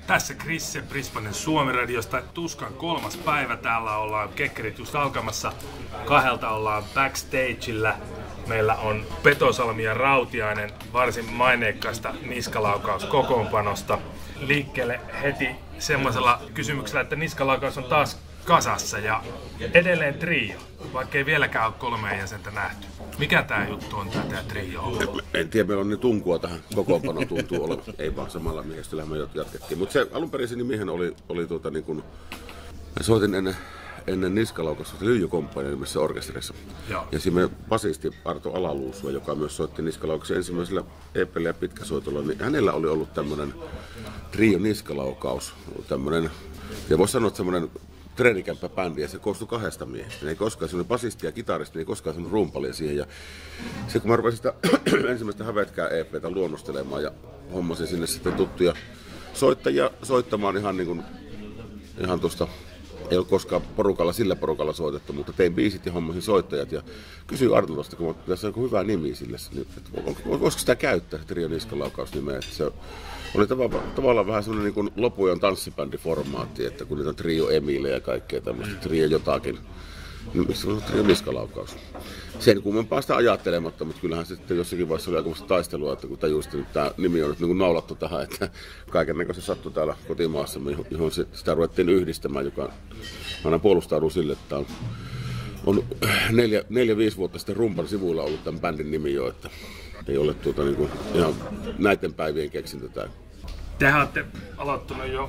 Tässä Krisse Prispanen Suomi-radiosta. Tuskan 3. päivä. Täällä ollaan kekkerit just alkamassa. 2 ollaan backstageillä. Meillä on Petosalmi ja Rautiainen varsin maineikkaasta niskalaukaus-kokoonpanosta. Liikkeelle heti semmoisella kysymyksellä, että niskalaukaus on taas kasassa ja edelleen trio, vaikka ei vieläkään ole 3 jäsentä nähty. Mikä tää juttu on, tää trio? En tiedä, meillä on niin tunkua tähän kokoonpanoon tuntuu olevan. Ei vaan samalla miehistöllähän me jatkettiin. Mutta se alun perin se nimihän oli niin kuin, mä soitin ennen niskalaukasta Lyijy Company nimessä orkesterissa. Joo. Ja siinä basisti Arto Alaluusua, joka myös soitti niskalauksen ensimmäisellä EP:llä ja pitkäsoitolla, niin hänellä oli ollut tämmönen trio niskalaukaus, tämmönen, ja voisi sanoa, että semmoinen treenikämppä-bändi, ja se koostui 2 miehestä. Ne ei koskaan semmoinen basisti ja kitaristi, ne ei koskaan semmoinen rumpalia siihen. Ja se kun mä rupesin sitä ensimmäistä Hävetkää EP:tä luonnostelemaan ja hommasin sinne sitten tuttuja soittajia soittamaan ihan tuosta, ei ole koskaan sillä porukalla soitettu, mutta tein biisit ja hommasin soittajat ja kysyin Artolta, kun tässä on hyvä nimi sille, että voisiko sitä käyttää, se trio niskalaukausnimeä. Se oli tavallaan vähän semmoinen niin lopujan tanssibändiformaatti, että kun niitä on trio Emile ja kaikkea tämmöistä, trio jotakin, niin miksi on trio niskalaukaus? Sen kummempaa sitä ajattelematta, mutta kyllähän sitten jossakin vaiheessa oli aikamoista taistelua, että kun tajusin, että tämä nimi on nyt niin naulattu tähän, että kaikennäköistä sattui täällä kotimaassa, johon sitä ruvettiin yhdistämään, joka aina puolustaudun sille, että on 4-5 vuotta sitten Rumpan sivuilla ollut tämän bändin nimi jo, että ei ole ihan näiden päivien keksintö tämä. Tehän olette aloittanut jo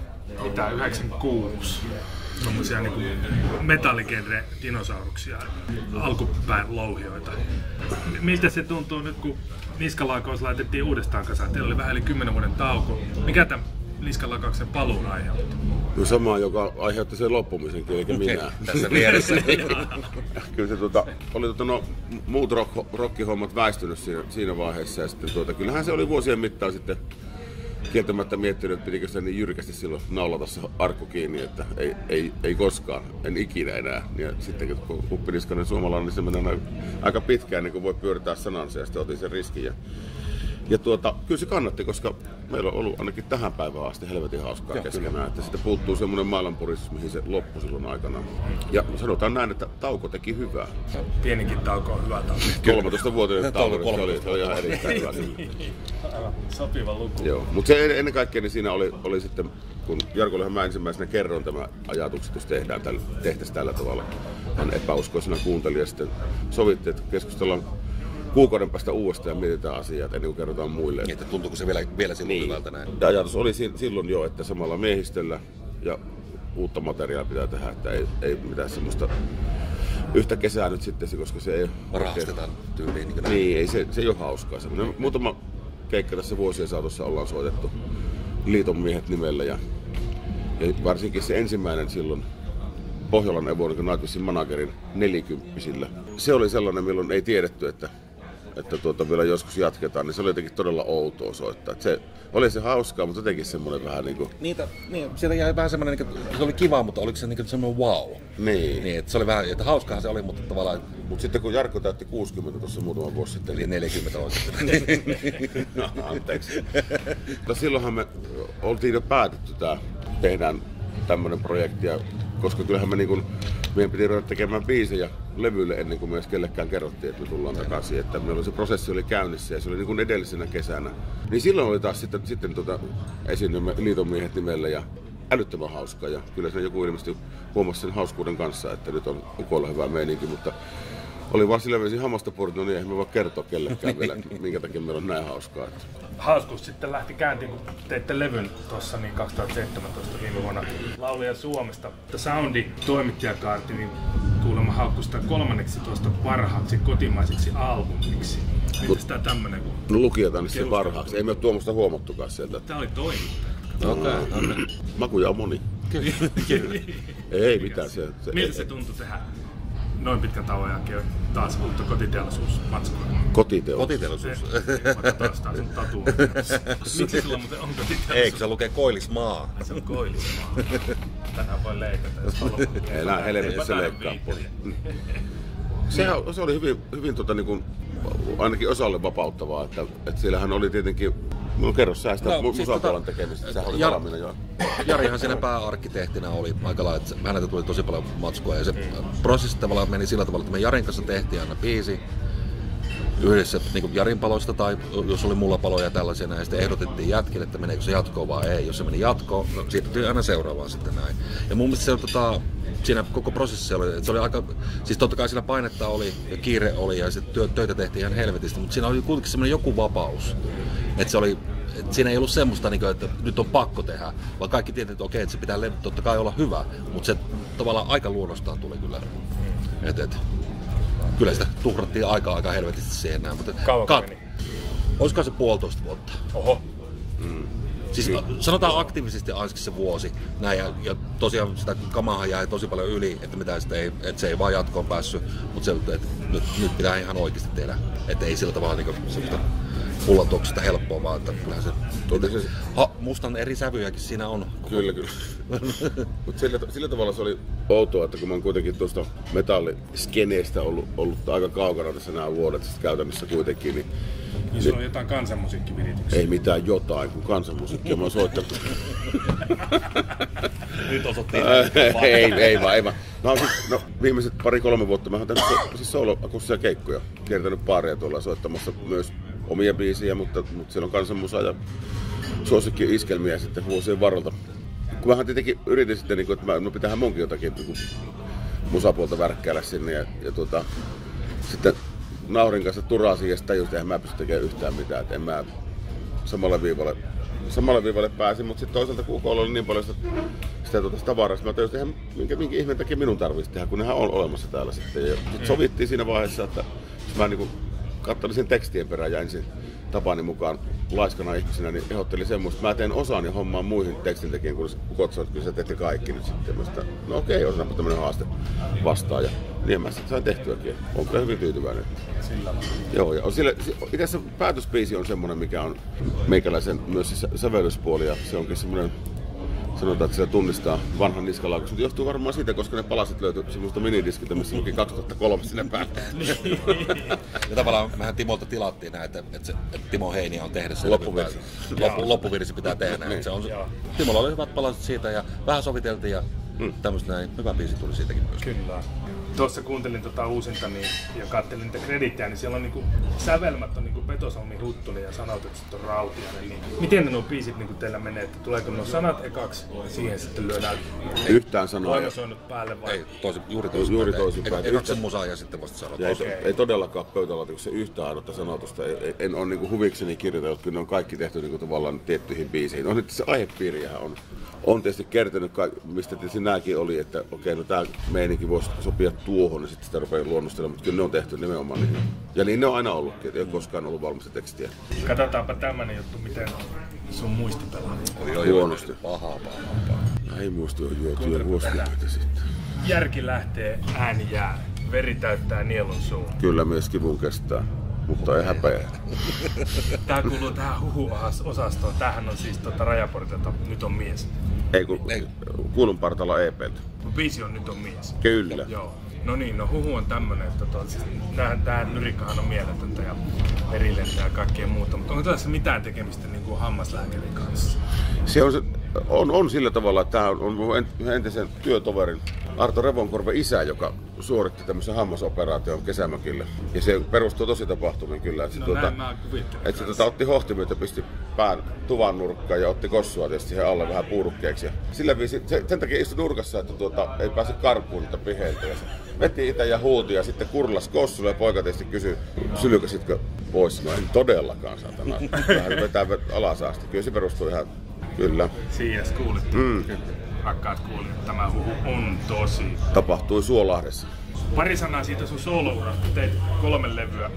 96. Tuommoisia niin metalligenre dinosauruksia, alkupään louhioita. Miltä se tuntuu nyt, kun niskalaukaus laitettiin uudestaan kasaan? Teillä oli vähän yli 10 vuoden tauko. Mikä tämän niskalaukauksen paluun aiheutti? No sama, joka aiheutti sen loppumisenkin, eikä minä. Tässä vieressä. Kyllä se oli muut rockihommat väistynyt siinä vaiheessa. Ja sitten kyllähän se oli vuosien mittaan sitten kieltämättä miettinyt, että pitikö sitä niin jyrkästi silloin naulata se arkku kiinni, että ei koskaan, en ikinä enää. Ja sitten kun kuppiniskainen suomalainen, niin se menee aika pitkään, niin kun voi pyörittää sanansa ja sitten otin sen riskin. Ja kyllä se kannatti, koska meillä on ollut ainakin tähän päivään asti helvetin hauskaa keskenään, että sitten puuttuu semmoinen maailmanpuristus, mihin se loppui silloin aikanaan. Ja sanotaan näin, että tauko teki hyvää. Pienikin tauko on hyvä tauko. 13-vuotinen tauko, se oli ihan erittäin hyvä. Sopiva luku. Joo, mutta se ennen kaikkea niin siinä oli sitten, kun Jarkollehan mä ensimmäisenä kerron tämä ajatukset, jos tehtäisiin tällä tavalla. Hän epäuskoisena kuunteli ja sitten sovittiin, että keskustellaan kuukauden päästä uudestaan ja mietitään asiat ennen kuin kerrotaan muille. Niin, että tuntuuko se vielä silloin hyvältä näin? Ja ajatus oli silloin jo, että samalla miehistöllä ja uutta materiaalia pitää tehdä, että ei mitään semmoista yhtä kesää nyt sitten, koska se ei rahastetaan tyyliin. Niin, ei se ei ole hauskaa. Semmoinen muutama keikka tässä vuosien saatossa ollaan soitettu Liiton miehet nimellä ja varsinkin se ensimmäinen silloin Pohjolan Evo Nightwishin managerin 40-sillä. Se oli sellainen, milloin ei tiedetty, että vielä joskus jatketaan, niin se oli jotenkin todella outoa soittaa. Se oli se hauskaa, mutta jotenkin semmoinen vähän niinku Niin, siellä jäi vähän semmoinen, että se oli kiva, mutta oliko se semmoinen wow? Niin. Että se oli vähän, että hauskahan se oli, mutta tavallaan... Mutta sitten kun Jarkko täytti 60 tuossa muutama vuosi sitten... Eli 40 oikeasti. No, anteeksi. Mutta silloinhan me oltiin jo päätetty, että tehdään tämmöinen projekti, koska kyllähän meidän piti ruveta tekemään biisejä levylle ennen kuin me edes kellekään kerrottiin, että me tullaan takaisin. Että meillä se prosessi oli käynnissä ja se oli niin kuin edellisenä kesänä. Niin silloin oli taas sitten esiinnymme Liiton miehet nimellä ja älyttömän hauskaa. Ja kyllä se joku ilmeisesti huomasi sen hauskuuden kanssa, että nyt on ukolla hyvä meininki, mutta oli vaan sillä vesi hamasta purtu, niin eihän me voi kertoa kellekään vielä, minkä takia meillä on näin hauskaa. Hauskuus sitten lähti käyntiin, kun teitte levyn tuossa niin 2017 viime vuonna Lauluja Suomesta. Soundi toimittajakaarti niin kuulemma haukkui sitä 13 parhaaksi kotimaiseksi albumiksi. Miten sitä tämmönen? No lukijoita niin sitten parhaaksi. Ei me ole tuommoista huomattukaan sieltä. Tää oli toimittaja. Okei. Makuja on moni. Ei mitään. Miltä se tuntui tehdä? Noin pitkän tauon jälkeen taas uutta kotiteollisuusmatskua. Kotiteollisuus. Vaikka taas sun tatuun. Miksi sulla muuten on kotiteollisuus? Eikö se lukee Koillismaa? Se on Koillismaa. Tänään voi leikata, jos haluaa. Ei nää helvetissä leikkaa pois. Se oli hyvin niin kuin, ainakin osalle vapauttavaa, että siellähän oli tietenkin No kerro sä sitä No, siis musapuolen tekemistä, sehän oli valmiina jo. Jarihan siinä pääarkkitehtinä oli aika lailla, että häneltä tuli tosi paljon matskua ja se prosessi tavallaan meni sillä tavalla, että me Jarin kanssa tehtiin aina biisi yhdessä niin Jarin paloista tai jos oli mulla paloja tällaisia näin, sitten ehdotettiin jätkille, että meneekö se jatkoon vai ei. Jos se meni jatkoon, no siitä tuli aina seuraavaan sitten näin. Ja mun mielestä se siinä koko prosessissa oli, että se oli aika, siis totta kai siinä painetta oli ja kiire oli ja sitten töitä tehtiin ihan helvetisti, mutta siinä oli kuitenkin semmoinen joku vapaus. Että se oli, että siinä ei ollut semmoista, että nyt on pakko tehdä, vaan kaikki tietää, että okei, että se pitää totta kai olla hyvä, mutta se tavallaan aika luonnostaan tuli kyllä. Kyllä sitä tuhrattiin aika helvetisti siihen näin, mutta kauanko meni? Olisiko se 1,5 vuotta? Oho. Siis sanotaan aktiivisesti ainakin se vuosi näin, ja tosiaan sitä kamahan jäi tosi paljon yli, että se ei vaan jatkoon päässyt, mutta se, että nyt pitää ihan oikeasti tehdä, että ei sillä tavalla niin semmoista pullatuoksesta helppoa, vaan että kyllähän se mustan eri sävyjäkin siinä on. Kyllä. Mutta sillä tavalla se oli outoa, että kun mä oon kuitenkin tuosta metalliskeneestä ollut aika kaukana tässä nämä vuodet sitten käytännössä kuitenkin, niin sulla on jotain kansanmusiikkivirityksiä. Ei mitään jotain, kun kansanmusiikkia mä oon soittanut. Nyt osoittiin. Ei vaan. No, viimeiset 2-3 vuotta mä oon tehnyt siis solo-akustisia keikkoja. Kiertänyt paaria tuolla soittamassa myös omia biisejä, mutta siellä on kansanmusa ja suosikki-iskelmiä sitten vuosien varrelta. Kun vähän tietenkin yritin sitten, että pitäähän munkin jotakin musapuolta värkkäällä sinne ja sitten naurin kanssa turasin ja sitten tajusin, että en mä pysty tekemään yhtään mitään, että en mä samalle viivalle pääsin, mutta sitten toisaalta kuukolla oli niin paljon sitä tavaraa, mä tajusin, että minkä ihmeen takia minun tarvitsisi tehdä, kun nehän on olemassa täällä sitten. Ja sitten sovittiin siinä vaiheessa, että mä niin katselisin tekstien perään ja ensin tapani mukaan laiskana ihmisenä, niin ehdottelin semmoista, että mä teen osaan ja hommaan muihin tekstintekijän, kun katsoo, että kyllä sä teette kaikki nyt sitten. No okei, osanaanpa tämmönen haaste vastaan ja niin mä sitten sain tehtyäkin. Olen kyllä hyvin tyytyväinen. Sillä lailla. Joo, ja itse asiassa päätösbiisi on semmoinen, mikä on meikäläisen myös se sävellyspuoli ja se onkin semmoinen, sanotaan, että se tunnistaa vanhan niskalaukauksen, mutta johtuu varmaan siitä, koska ne palaset löytyi semmoista minidiskiltä, missä luki 2003 sinne päälle. Ja tavallaan mehän Timolta tilattiin näin, että Timo Heiniä on tehdä se loppuvirsi pitää tehdä näin. Timolla oli hyvät palaset siitä ja vähän soviteltiin ja tämmöistä näin. Hyvä biisi tuli siitäkin myös. Kyllä. Tuossa kuuntelin uusinta ja katselin niitä kredittejä, niin siellä on sävelmät on Petosalmi Huttunen ja sanotukset on Rautiainen. Niin miten ne nuo biisit teillä menee, että tuleeko nuo sanat ekaksi ja siihen sitten lyödään yhtään sanoa. Painosoinnut päälle vai? Ei, juuri toisinpäin. Ekaksi musaa ja sitten vasta sanot. Ei todellakaan pöytälaatikossa yhtään ainutta sanotusta. En ole huvikseni kirjoitellut, kyllä ne on kaikki tehty tavallaan tiettyihin biisiin. On nyt se aihepiiriähän on tietysti kertynyt, mistä tietysti nämäkin oli, että okei, no tää meininki voisi sopia tuohon, niin sitten sitä rupeaa luonnostelemaan, mutta kyllä ne on tehty nimenomaan niin. Ja niin ne on aina ollutkin, että ei ole koskaan ollut valmista tekstiä. Katsotaanpa tämmönen juttu, miten sun muisti pelaa. Huonosti. Pahaa. Ei muisti on juotu jo vuosikymmentä sitten. Järki lähtee, ääni jää, veri täyttää nielun suun. Kyllä mies kivun kestää, mutta ei häpeä. Tää kuuluu tähän huhu-osastoon. Tämähän on siis Rajaportilta Nyt on mies. Ei Kuulunpartaalla EP:ltä. Biisi on Nyt on mies. Kyllä. Joo. No niin, no huhu on tämmönen, että siis tää lyrikkahan on mieletöntä ja verilentää ja kaikkea muuta, mutta onko tässä mitään tekemistä hammaslääkärin kanssa? Se on sillä tavalla, että tämä on mun entisen työtoverin Arto Revonkorven isä, joka suoritti tämmöisen hammasoperaation kesämökillä. Ja se perustuu tosi tapahtumiin kyllä. Että se otti hohtimyötä, pisti pään tuvan nurkkaan ja otti kossua tietysti siihen alle vähän puurukkeeksi. Ja sillä viisi, sen takia istui nurkassa, että ei pääse karkuun niitä piheiltä. Ja se veti itse ja huuti ja sitten kurlas kossulle ja poika tietysti kysyi, sylkäsitkö pois? No en todellakaan, satana. Vähän vetää alas asti. Kyllä se perustuu ihan, kyllä. Siinä kuulitte. Rakkaat kuulijat, tämä huhu on tosi. Tapahtui Suolahdessa. Pari sanaa siitä sun solourasta. Teit 3 levyä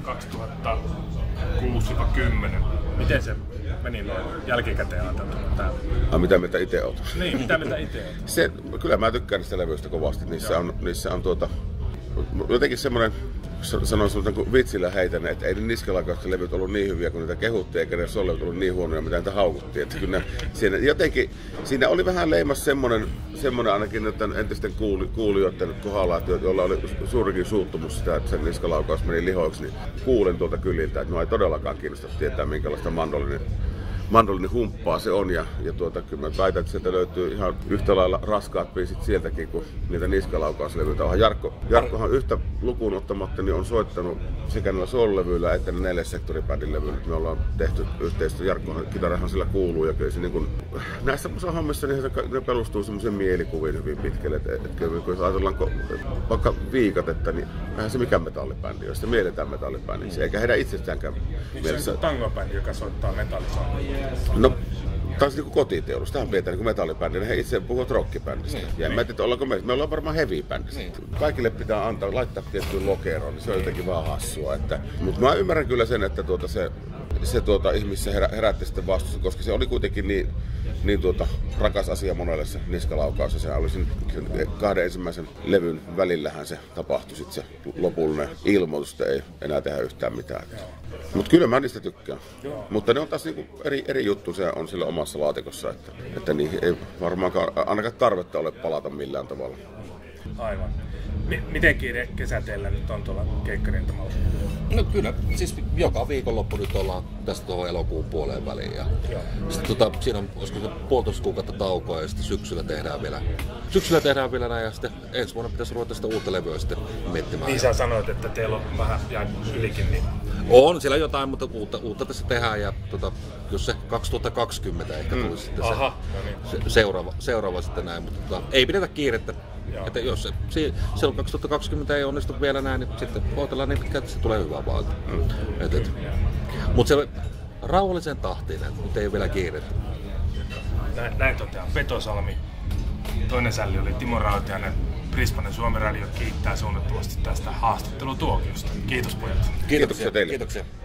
2006-10. Miten se meni noin jälkikäteen ajateltuna täällä? Mitä mieltä itse oot? Niin, mitä mieltä itse oot? Kyllä mä tykkään niistä levyistä kovasti. Niissä on jotenkin semmoinen, sanoin kuin vitsillä heitän, että ei ne niskalaukauksen levyt ollut niin hyviä kuin niitä kehuttiin, eikä ne solevyt ollut niin huonoja, mitä niitä haukuttiin. Että kyllä siinä oli vähän leimas semmoinen ainakin entisten kuulijoiden kohdalla, joilla oli suurikin suuttumus sitä, että sen niskalaukaus meni lihoiksi, niin kuulen tuolta kyliltä, että no ei todellakaan kiinnosta tietää, minkälaista mandolini-humppaa se on. Ja kyllä mä väitän, että sieltä löytyy ihan yhtä lailla raskaat biisit sieltäkin kuin niitä niskalaukauslevyitä. Jarkkohan yhtä lukuun ottamatta niin on soittanut sekä näillä soul-levyillä että 4-sektoribändin levyillä. Me ollaan tehty yhteistyötä. Jarkkohan kitarahan sillä kuuluu. Ja kyllä se niin kun, näissä hommissa niin ne perustuu semmoisen mielikuviin hyvin pitkälle. Että jos ajatellaan vaikka Viikatetta, niin eihän se mikään metallibändi, jos se mielletään metallibändiksi, eikä heidän itsestäänkään mielessä. Se on tangobändi, joka soittaa metallisointia. No, taas niin kuin kotiteollisuus. Tähän pidetään niin metallibändinä. He itse puhuvat rockibändistä. Ja en tiedä, ollaanko me ollaan varmaan heavy-bändistä. Kaikille pitää laittaa tiettyyn lokeroon, niin se on jotenkin vaan hassua. Mutta mä ymmärrän kyllä sen, että se ihmissä herätti sitten vastusta, koska se oli kuitenkin niin rakas asia monelle se niskalaukaus. Ja se oli sen 2 ensimmäisen levyn välillähän se tapahtui sitten se lopullinen ilmoitus, että ei enää tehdä yhtään mitään. Mutta kyllä mä niistä tykkään. Mutta ne on taas niinku eri juttu, se on sillä omassa laatikossa, että niihin ei varmaankaan ainakaan tarvetta ole palata millään tavalla. Aivan. Miten kiire kesä teillä nyt on tuolla keikkarintamalla? No kyllä, siis joka viikonloppu nyt ollaan tästä tuohon elokuun puoleen väliin. Ja sitten siinä on, olisiko se 1,5 kuukautta taukoa ja sitten syksyllä tehdään vielä näin ja sitten ensi vuonna pitäisi ruveta sitä uutta levyä sitten miettimään. Niin sä sanoit, että teillä on vähän jäänyt ylikin. Niin... On siellä jotain, mutta uutta tässä tehdään ja jos se 2020 ehkä tulisi sitten se seuraava sitten näin, mutta ei pidetä kiirettä. Että jos se silloin 2020 ei onnistu vielä näin, niin sitten odotellaan niin pitkään, että se tulee hyvää vaan. Mutta se rauhallisen tahtiin, että nyt ei vielä kiirettä. Näin toteaa Petosalmi. Toinen sälli oli Timo Rautiainen. Prismanen Suomen Radio kiittää suunnattomasti tästä haastattelutuokiosta. Kiitos pojat. Kiitoksia teille. Kiitoksia.